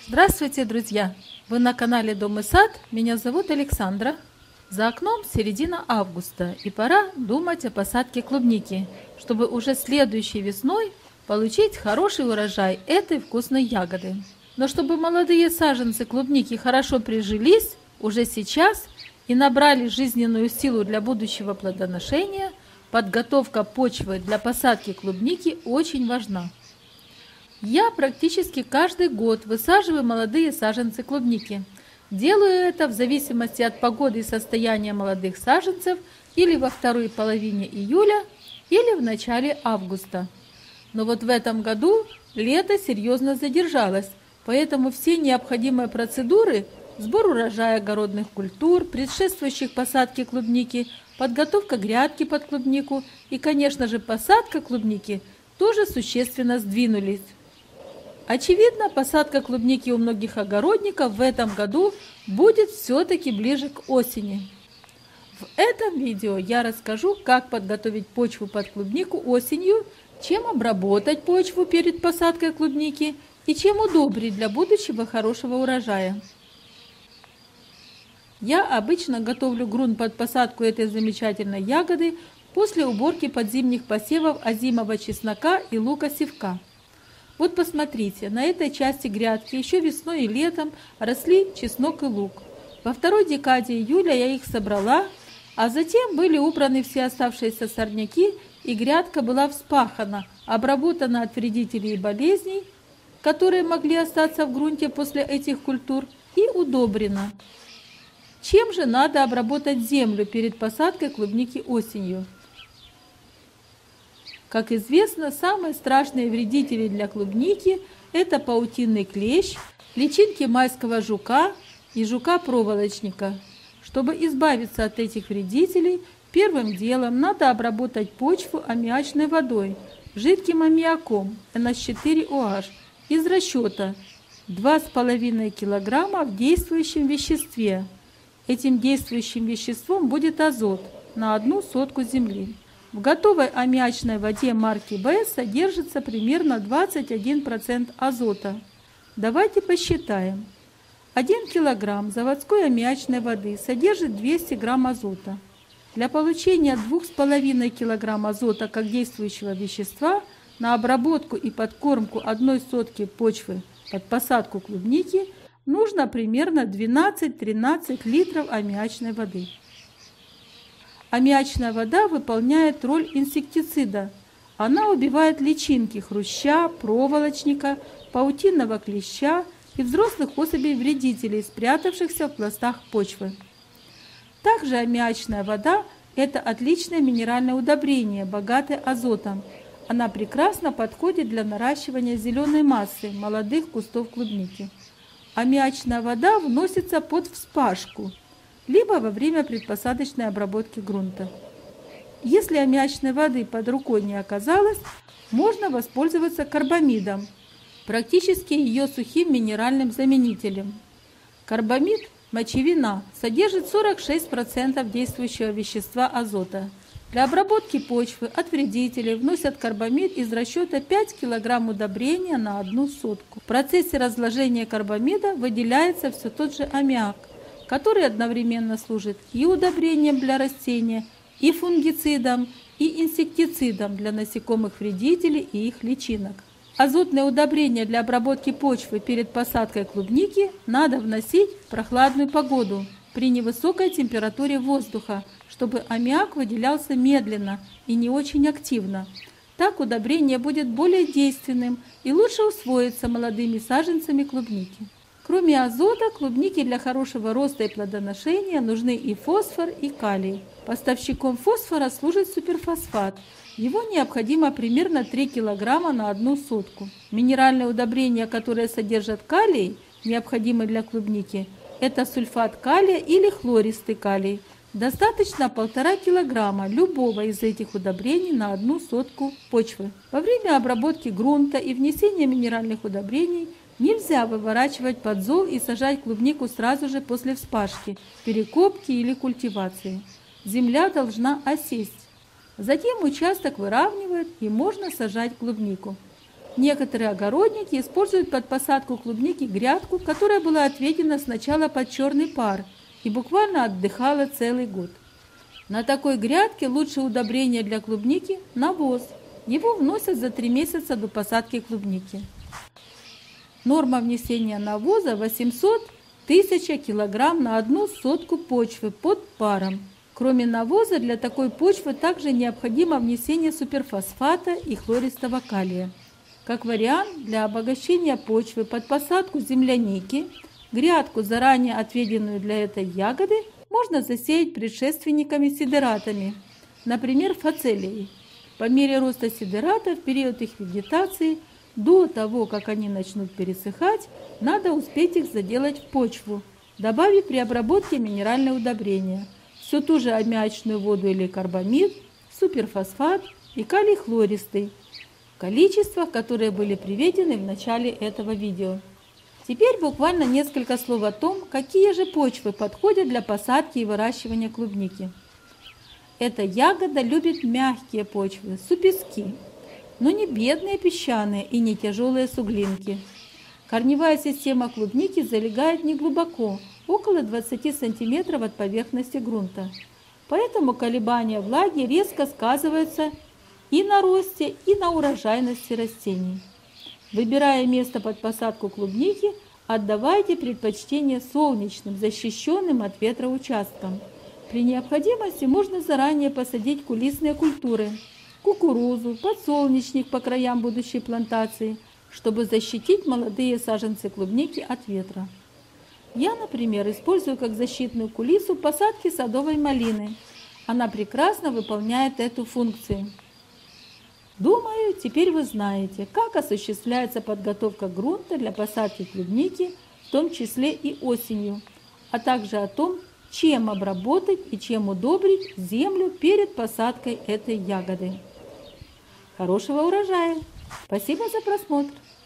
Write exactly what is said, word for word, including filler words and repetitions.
Здравствуйте, друзья! Вы на канале Дом и сад. Меня зовут Александра. За окном середина августа, и пора думать о посадке клубники, чтобы уже следующей весной получить хороший урожай этой вкусной ягоды. Но чтобы молодые саженцы клубники хорошо прижились уже сейчас и набрали жизненную силу для будущего плодоношения, подготовка почвы для посадки клубники очень важна. Я практически каждый год высаживаю молодые саженцы клубники. Делаю это в зависимости от погоды и состояния молодых саженцев или во второй половине июля, или в начале августа. Но вот в этом году лето серьезно задержалось, поэтому все необходимые процедуры – сбор урожая огородных культур, предшествующих посадке клубники, подготовка грядки под клубнику и, конечно же, посадка клубники – тоже существенно сдвинулись. Очевидно, посадка клубники у многих огородников в этом году будет все-таки ближе к осени. В этом видео я расскажу, как подготовить почву под клубнику осенью, чем обработать почву перед посадкой клубники и чем удобрить для будущего хорошего урожая. Я обычно готовлю грунт под посадку этой замечательной ягоды после уборки подзимних посевов озимого чеснока и лука-севка. Вот посмотрите, на этой части грядки еще весной и летом росли чеснок и лук. Во второй декаде июля я их собрала, а затем были убраны все оставшиеся сорняки, и грядка была вспахана, обработана от вредителей и болезней, которые могли остаться в грунте после этих культур, и удобрена. Чем же надо обработать землю перед посадкой клубники осенью? Как известно, самые страшные вредители для клубники – это паутинный клещ, личинки майского жука и жука-проволочника. Чтобы избавиться от этих вредителей, первым делом надо обработать почву аммиачной водой, жидким аммиаком эн эйч четыре о аш из расчета два с половиной килограмма в действующем веществе. Этим действующим веществом будет азот на одну сотку земли. В готовой аммиачной воде марки Б содержится примерно двадцать один процент азота. Давайте посчитаем. один килограмм заводской аммиачной воды содержит двести грамм азота. Для получения два с половиной килограмма азота как действующего вещества на обработку и подкормку одной сотки почвы под посадку клубники нужно примерно двенадцать-тринадцать литров аммиачной воды. Аммиачная вода выполняет роль инсектицида. Она убивает личинки хруща, проволочника, паутинного клеща и взрослых особей вредителей, спрятавшихся в пластах почвы. Также аммиачная вода – это отличное минеральное удобрение, богатое азотом. Она прекрасно подходит для наращивания зеленой массы молодых кустов клубники. Аммиачная вода вносится под вспашку, либо во время предпосадочной обработки грунта. Если аммиачной воды под рукой не оказалось, можно воспользоваться карбамидом, практически ее сухим минеральным заменителем. Карбамид, мочевина, содержит сорок шесть процентов действующего вещества азота. Для обработки почвы от вредителей вносят карбамид из расчета пять килограмм удобрения на одну сотку. В процессе разложения карбамида выделяется все тот же аммиак, который одновременно служит и удобрением для растения, и фунгицидом, и инсектицидом для насекомых-вредителей и их личинок. Азотное удобрение для обработки почвы перед посадкой клубники надо вносить в прохладную погоду при невысокой температуре воздуха, чтобы аммиак выделялся медленно и не очень активно. Так удобрение будет более действенным и лучше усвоится молодыми саженцами клубники. Кроме азота, клубнике для хорошего роста и плодоношения нужны и фосфор, и калий. Поставщиком фосфора служит суперфосфат. Его необходимо примерно три килограмма на одну сотку. Минеральные удобрения, которые содержат калий, необходимый для клубники, это сульфат калия или хлористый калий. Достаточно полтора килограмма любого из этих удобрений на одну сотку почвы. Во время обработки грунта и внесения минеральных удобрений нельзя выворачивать подзол и сажать клубнику сразу же после вспашки, перекопки или культивации. Земля должна осесть. Затем участок выравнивают и можно сажать клубнику. Некоторые огородники используют под посадку клубники грядку, которая была отведена сначала под черный пар и буквально отдыхала целый год. На такой грядке лучшее удобрение для клубники – навоз. Его вносят за три месяца до посадки клубники. Норма внесения навоза восемьсот тысяч килограмм на одну сотку почвы под паром. Кроме навоза, для такой почвы также необходимо внесение суперфосфата и хлористого калия. Как вариант, для обогащения почвы под посадку земляники, грядку, заранее отведенную для этой ягоды, можно засеять предшественниками-сидератами, например, фацелией. По мере роста сидерата в период их вегетации, до того, как они начнут пересыхать, надо успеть их заделать в почву, добавив при обработке минеральное удобрение, всю ту же аммиачную воду или карбамид, суперфосфат и калий хлористый, в количествах, которые были приведены в начале этого видео. Теперь буквально несколько слов о том, какие же почвы подходят для посадки и выращивания клубники. Эта ягода любит мягкие почвы, супески, но не бедные песчаные и не тяжелые суглинки. Корневая система клубники залегает неглубоко, около двадцати сантиметров от поверхности грунта. Поэтому колебания влаги резко сказываются и на росте, и на урожайности растений. Выбирая место под посадку клубники, отдавайте предпочтение солнечным, защищенным от ветра участкам. При необходимости можно заранее посадить кулисные культуры – кукурузу, подсолнечник по краям будущей плантации, чтобы защитить молодые саженцы клубники от ветра. Я, например, использую как защитную кулису посадки садовой малины. Она прекрасно выполняет эту функцию. Думаю, теперь вы знаете, как осуществляется подготовка грунта для посадки клубники, в том числе и осенью, а также о том, чем обработать и чем удобрить землю перед посадкой этой ягоды. Хорошего урожая! Спасибо за просмотр!